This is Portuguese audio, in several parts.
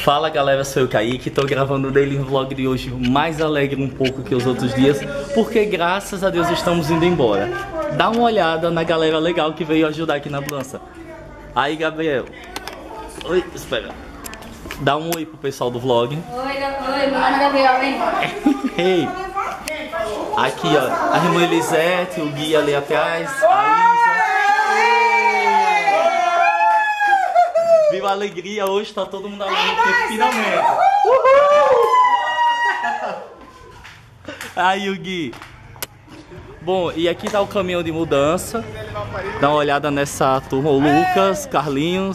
Fala galera, sou eu Kaique, tô gravando o Daily Vlog de hoje mais alegre um pouco que os outros dias, porque graças a Deus estamos indo embora. Dá uma olhada na galera legal que veio ajudar aqui na mudança. Aí Gabriel, oi, espera, dá um oi pro pessoal do vlog. Oi, meu nome é Gabriel, hein? Ei, aqui ó, a irmã Elisete, o Gui ali atrás, a Isa. Viu a alegria, hoje tá todo mundo alegre, porque finalmente. Aí o Gui. Bom, e aqui tá o caminhão de mudança. Dá uma olhada nessa turma, o Lucas, Carlinhos.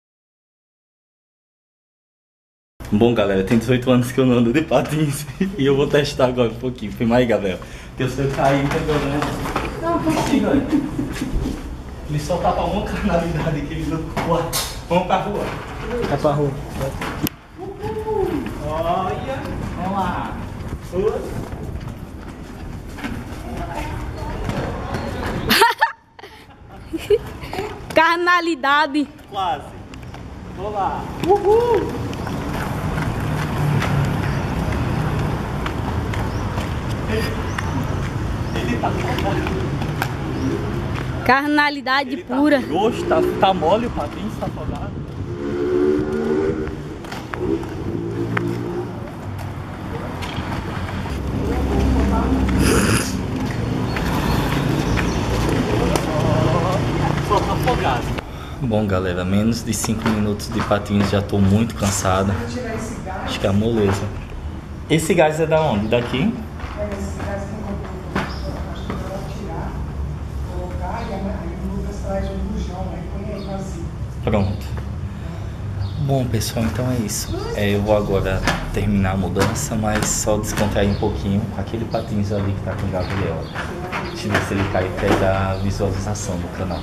Bom galera, tem 18 anos que eu não ando de patins e eu vou testar agora um pouquinho. Filma aí, Gabriel. Porque se eu cair, entendeu, né? Não consigo, ele só tá pra uma carnalidade que ele não pode. Vamos pra rua. Vai pra rua. Olha. Vamos lá. Carnalidade. Quase. Vamos lá. Uhul. Ele tá afogado. Carnalidade ele pura. Tá gosto, tá mole o patins, tá afogado. Só tá afogado. Bom galera, menos de 5 minutos de patins, já tô muito cansado. Acho que é a moleza. Esse gás é da onde? Daqui? Pronto. Bom pessoal, então é isso. Eu vou agora terminar a mudança, mas só descontrair um pouquinho. Aquele patins ali que tá com o Gabriel. Deixa eu ver se ele cai e pega a visualização do canal.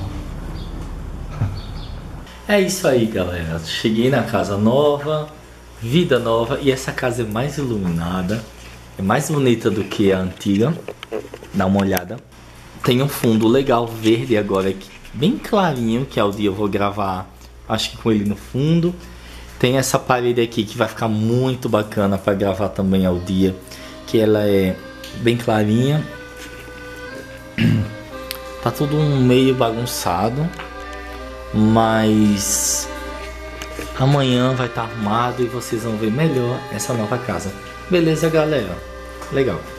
É isso aí galera. Cheguei na casa nova, vida nova. E essa casa é mais iluminada. É mais bonita do que a antiga. Dá uma olhada. Tem um fundo legal verde agora aqui, bem clarinho, que ao dia eu vou gravar, acho que com ele no fundo. Tem essa parede aqui que vai ficar muito bacana para gravar também ao dia, que ela é bem clarinha. Tá tudo meio bagunçado, mas amanhã vai estar arrumado e vocês vão ver melhor essa nova casa. Beleza galera? Legal.